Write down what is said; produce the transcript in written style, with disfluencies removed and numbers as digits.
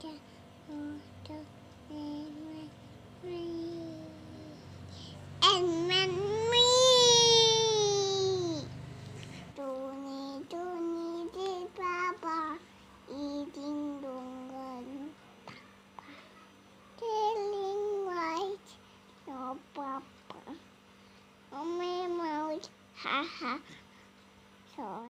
And when me Tony did Papa eating dongan telling right no Papa on my mouth ha ha so